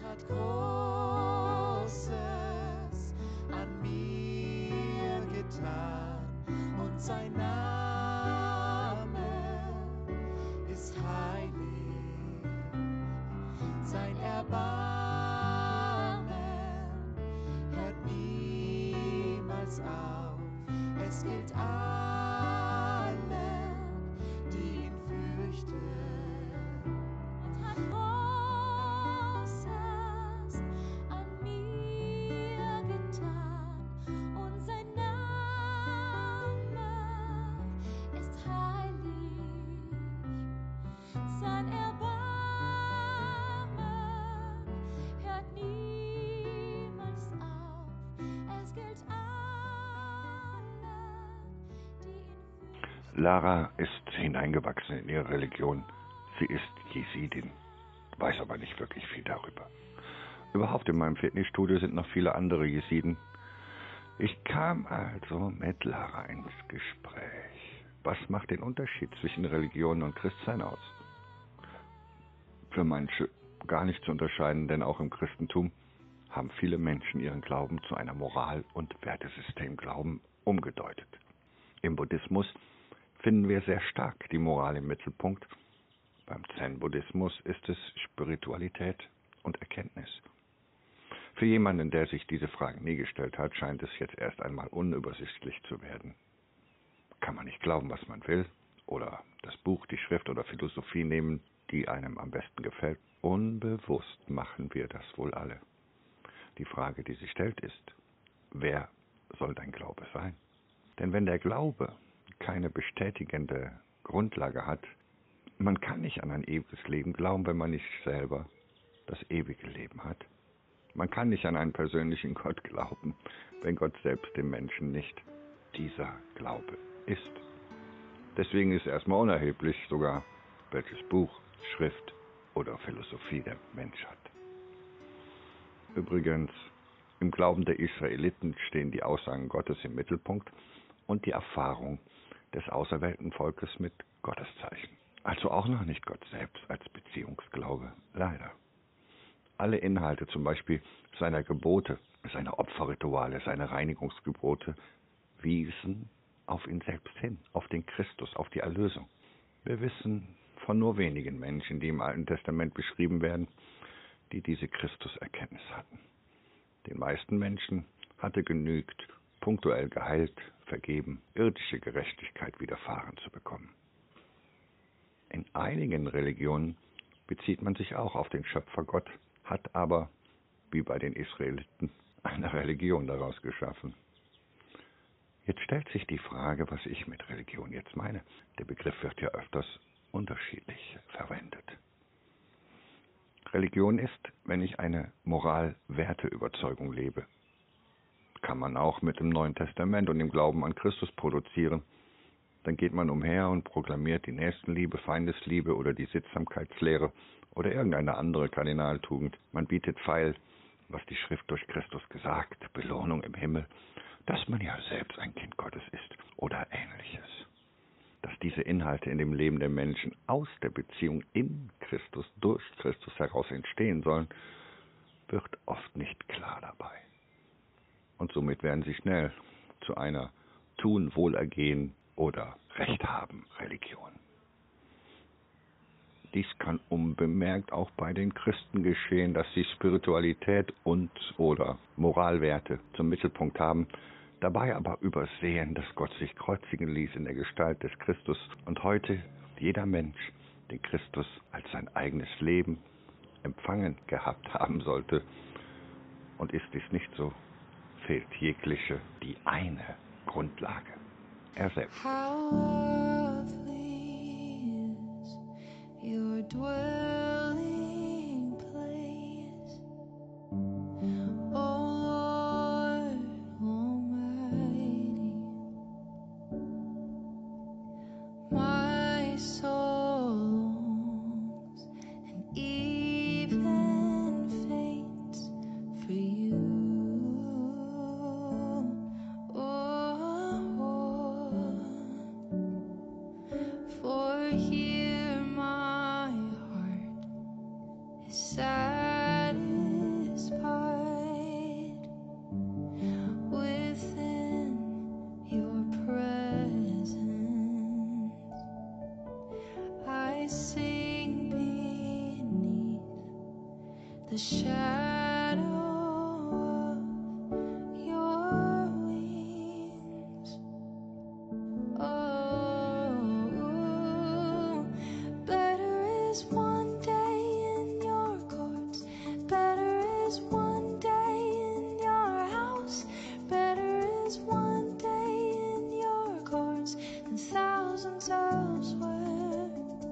hat Großes an mir getan und sein Name ist heilig, sein Erbarmen hört niemals auf, es gilt allen, die ihn fürchten. Und hat Großes an mir getan und sein Name ist heilig, sein Erbarmen hört niemals auf, es gilt allen, die ihn fürchten. Lara ist hineingewachsen in ihre Religion. Sie ist Jesidin, weiß aber nicht wirklich viel darüber. Überhaupt in meinem Fitnessstudio sind noch viele andere Jesiden. Ich kam also mit Lara ins Gespräch. Was macht den Unterschied zwischen Religion und Christsein aus? Für manche gar nicht zu unterscheiden, denn auch im Christentum haben viele Menschen ihren Glauben zu einer Moral- und Wertesystem-Glauben umgedeutet. Im Buddhismus finden wir sehr stark die Moral im Mittelpunkt. Beim Zen-Buddhismus ist es Spiritualität und Erkenntnis. Für jemanden, der sich diese Fragen nie gestellt hat, scheint es jetzt erst einmal unübersichtlich zu werden. Kann man nicht glauben, was man will, oder das Buch, die Schrift oder Philosophie nehmen, die einem am besten gefällt? Unbewusst machen wir das wohl alle. Die Frage, die sich stellt, ist, wer soll dein Glaube sein? Denn wenn der Glaube keine bestätigende Grundlage hat, man kann nicht an ein ewiges Leben glauben, wenn man nicht selber das ewige Leben hat. Man kann nicht an einen persönlichen Gott glauben, wenn Gott selbst dem Menschen nicht dieser Glaube ist. Deswegen ist erstmal unerheblich sogar, welches Buch, Schrift oder Philosophie der Mensch hat. Übrigens, im Glauben der Israeliten stehen die Aussagen Gottes im Mittelpunkt und die Erfahrung des auserwählten Volkes mit Gotteszeichen. Also auch noch nicht Gott selbst als Beziehungsglaube, leider. Alle Inhalte, zum Beispiel seiner Gebote, seine Opferrituale, seine Reinigungsgebote, wiesen auf ihn selbst hin, auf den Christus, auf die Erlösung. Wir wissen von nur wenigen Menschen, die im Alten Testament beschrieben werden, die diese Christuserkenntnis hatten. Den meisten Menschen hatte genügt, punktuell geheilt, vergeben, irdische Gerechtigkeit widerfahren zu bekommen. In einigen Religionen bezieht man sich auch auf den Schöpfergott, hat aber, wie bei den Israeliten, eine Religion daraus geschaffen. Jetzt stellt sich die Frage, was ich mit Religion jetzt meine. Der Begriff wird ja öfters unterschiedlich verwendet. Religion ist, wenn ich eine Moral-Werte-Überzeugung lebe. Kann man auch mit dem Neuen Testament und dem Glauben an Christus produzieren. Dann geht man umher und proklamiert die Nächstenliebe, Feindesliebe oder die Sittsamkeitslehre oder irgendeine andere Kardinaltugend. Man bietet feil, was die Schrift durch Christus gesagt, Belohnung im Himmel, dass man ja selbst ein Kind Gottes ist oder Ähnliches. Dass diese Inhalte in dem Leben der Menschen aus der Beziehung in Christus, durch Christus heraus entstehen sollen, wird oft nicht klar dabei. Und somit werden sie schnell zu einer Tun, Wohlergehen oder Recht haben Religion. Dies kann unbemerkt auch bei den Christen geschehen, dass sie Spiritualität und oder Moralwerte zum Mittelpunkt haben, dabei aber übersehen, dass Gott sich kreuzigen ließ in der Gestalt des Christus und heute jeder Mensch den Christus als sein eigenes Leben empfangen gehabt haben sollte. Und ist dies nicht so, fehlt jegliche, die eine Grundlage. Er selbst. How lovely is your dwelling place, O Lord Almighty. My soul longs and even faints for you. For here my heart is satisfied. the shadow of your wings. Oh, better is one day in your courts, better is one day in your house, better is one day in your courts than thousands elsewhere.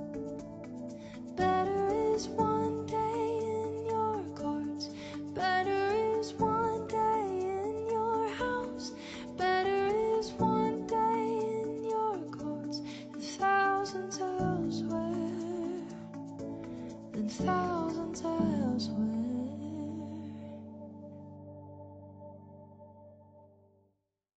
Better is one day in your courts, better is one day in your house, better is one day in your courts than thousands elsewhere, than thousands elsewhere.